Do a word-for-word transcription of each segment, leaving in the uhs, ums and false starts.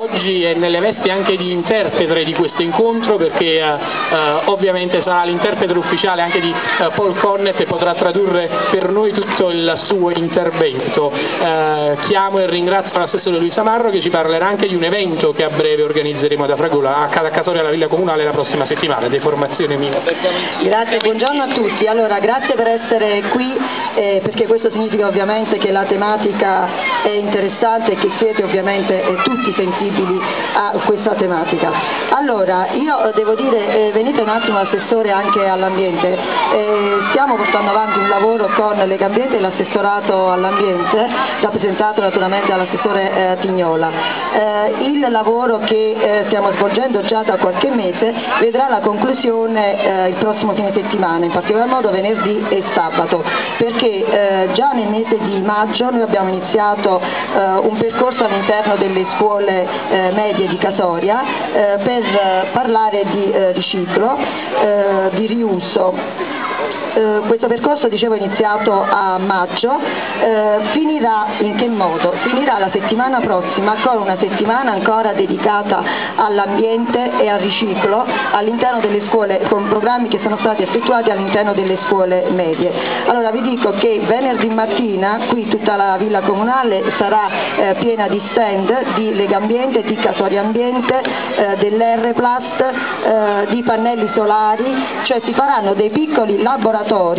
Oggi è nelle vesti anche di interprete di questo incontro, perché eh, ovviamente sarà l'interprete ufficiale anche di eh, Paul Cornett e potrà tradurre per noi tutto il suo intervento. Eh, chiamo e ringrazio l'assessore Luisa Marro, che ci parlerà anche di un evento che a breve organizzeremo da Fragola a Casoria alla Villa Comunale la prossima settimana, Deformazione Mina. Grazie, buongiorno a tutti. Allora, grazie per essere qui, eh, perché questo significa ovviamente che la tematica è interessante e che siete ovviamente eh, tutti sensibili a questa tematica. Allora, io devo dire, eh, venite un attimo assessore anche all'ambiente, eh, stiamo portando avanti un lavoro con Legambiente e l'assessorato all'ambiente, rappresentato naturalmente dall'assessore eh, Tignola. Eh, il lavoro che eh, stiamo svolgendo già da qualche mese vedrà la conclusione eh, il prossimo fine settimana, in particolar modo venerdì e sabato, perché eh, già nel mese di maggio noi abbiamo iniziato eh, un percorso all'interno delle scuole Eh, medie di Casoria eh, per eh, parlare di eh, riciclo, eh, di riuso. Eh, questo percorso, dicevo, è iniziato a maggio, eh, finirà in che modo? Finirà la settimana prossima con una settimana ancora dedicata all'ambiente e al riciclo all'interno delle scuole, con programmi che sono stati effettuati all'interno delle scuole medie. Allora vi dico che venerdì mattina qui tutta la Villa Comunale sarà eh, piena di stand di Legambiente, di Casoria Ambiente, eh, dell'R Plast, eh, di pannelli solari, cioè si faranno dei piccoli laboratori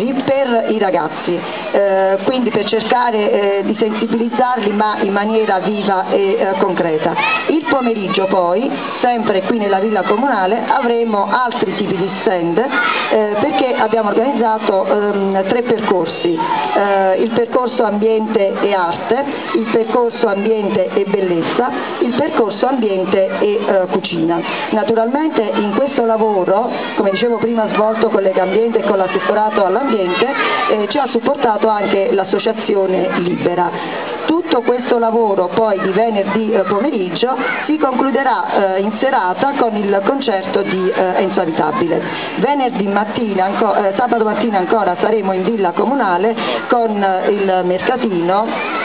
per i ragazzi, eh, quindi per cercare eh, di sensibilizzarli, ma in maniera viva e eh, concreta. Il pomeriggio poi, sempre qui nella Villa Comunale, avremo altri tipi di stand, eh, perché abbiamo organizzato ehm, tre percorsi, eh, il percorso ambiente e arte, il percorso ambiente e bellezza, il percorso ambiente e eh, cucina. Naturalmente in questo lavoro, come dicevo prima, svolto con Legambiente e con l'assessorato all'ambiente, eh, ci ha supportato anche l'associazione Libera. Tutto questo lavoro poi di venerdì eh, pomeriggio si concluderà eh, in serata con il concerto di eh, Enzo Abitabile. Venerdì mattina, eh, sabato mattina ancora saremo in Villa Comunale con eh, il mercatino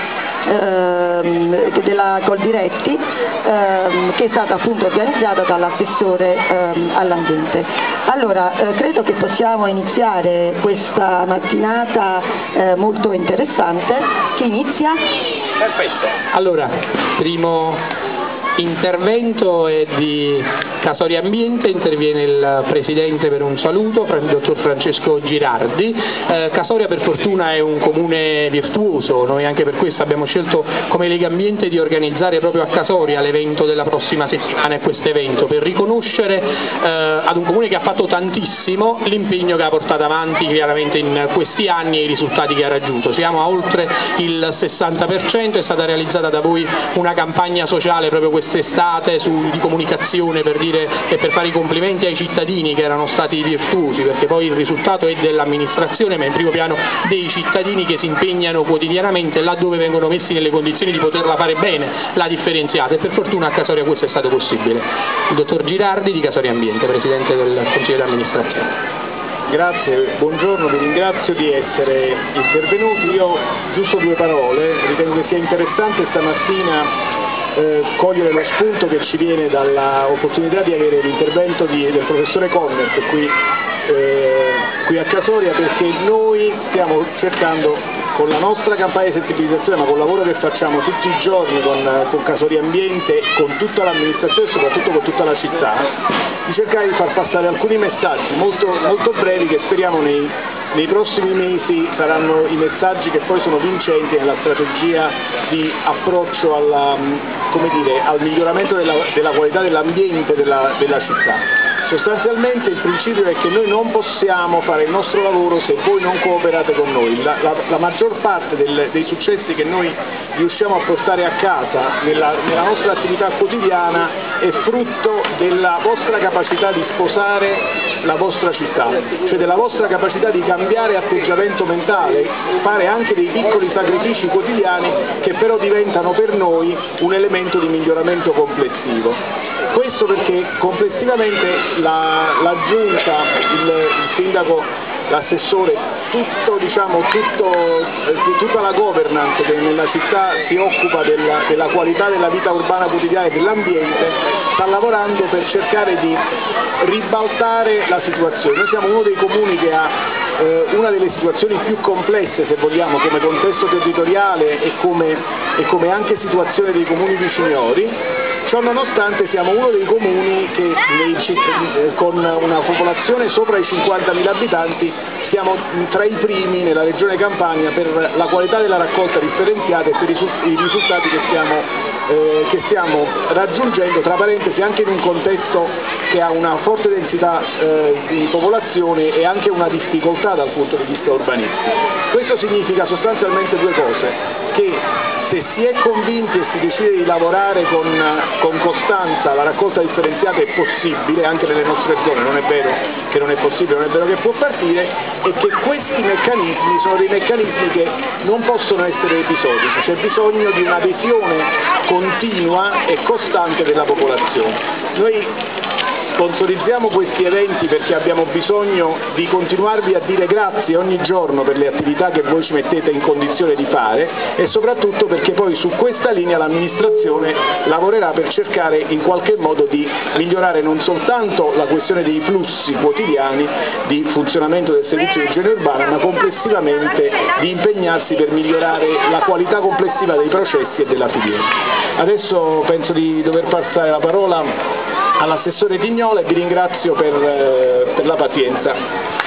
Ehm, della Coldiretti, ehm, che è stata appunto organizzata dall'assessore ehm, all'ambiente. Allora, eh, credo che possiamo iniziare questa mattinata eh, molto interessante. Chi inizia? Perfetto. Allora, primo intervento è di Casoria Ambiente, interviene il Presidente per un saluto, il dottor Francesco Girardi. Eh, Casoria per fortuna è un comune virtuoso, noi anche per questo abbiamo scelto come Legambiente di organizzare proprio a Casoria l'evento della prossima settimana e questo evento per riconoscere eh, ad un comune che ha fatto tantissimo l'impegno che ha portato avanti chiaramente in questi anni e i risultati che ha raggiunto. Siamo a oltre il sessanta per cento, è stata realizzata da voi una campagna sociale proprio quest'estate su, di comunicazione per dire e per fare i complimenti ai cittadini che erano stati virtuosi, perché poi il risultato è dell'amministrazione ma in primo piano dei cittadini che si impegnano quotidianamente laddove vengono messi nelle condizioni di poterla fare bene la differenziata, e per fortuna a Casoria questo è stato possibile. Il dottor Girardi di Casoria Ambiente, Presidente del Consiglio di amministrazione. Grazie, buongiorno, vi ringrazio di essere intervenuti. Io giusto due parole, ritengo che sia interessante stamattina Eh, cogliere lo spunto che ci viene dall'opportunità di avere l'intervento del professore Cornett qui, eh, qui a Casoria, perché noi stiamo cercando con la nostra campagna di sensibilizzazione, ma con il lavoro che facciamo tutti i giorni con, con Casoria Ambiente, con tutta l'amministrazione e soprattutto con tutta la città, di cercare di far passare alcuni messaggi molto, molto brevi che speriamo nei, nei prossimi mesi saranno i messaggi che poi sono vincenti nella strategia di approccio alla, come dire, al miglioramento della, della qualità dell'ambiente della, della città. Sostanzialmente il principio è che noi non possiamo fare il nostro lavoro se voi non cooperate con noi. La, la, la maggior parte del, dei successi che noi riusciamo a portare a casa nella, nella nostra attività quotidiana è frutto della vostra capacità di sposare la vostra città, cioè della vostra capacità di cambiare atteggiamento mentale, fare anche dei piccoli sacrifici quotidiani che però diventano per noi un elemento di miglioramento complessivo. Questo perché complessivamente la, la Giunta, il, il Sindaco l'assessore, tutto, diciamo, tutto, eh, tutta la governance che nella città si occupa della, della qualità della vita urbana quotidiana e dell'ambiente, sta lavorando per cercare di ribaltare la situazione. Noi siamo uno dei comuni che ha eh, una delle situazioni più complesse, se vogliamo, come contesto territoriale e come, e come anche situazione dei comuni viciniori. Ciò nonostante siamo uno dei comuni che nei, con una popolazione sopra i cinquantamila abitanti siamo tra i primi nella regione Campania per la qualità della raccolta differenziata e per i risultati che stiamo, eh, che stiamo raggiungendo, tra parentesi anche in un contesto che ha una forte densità eh, di popolazione e anche una difficoltà dal punto di vista urbanistico. Questo significa sostanzialmente due cose: che se si è convinti e si decide di lavorare con, con costanza, la raccolta differenziata è possibile anche nelle nostre zone, non è vero che non è possibile, non è vero che può partire, e che questi meccanismi sono dei meccanismi che non possono essere episodici, c'è bisogno di un'adesione continua e costante della popolazione. Noi sponsorizziamo questi eventi perché abbiamo bisogno di continuarvi a dire grazie ogni giorno per le attività che voi ci mettete in condizione di fare, e soprattutto perché poi su questa linea l'amministrazione lavorerà per cercare in qualche modo di migliorare non soltanto la questione dei flussi quotidiani di funzionamento del servizio di igiene urbana, ma complessivamente di impegnarsi per migliorare la qualità complessiva dei processi e della filiera. Adesso penso di dover passare la parola all'assessore Tignola e vi ringrazio per, per la pazienza.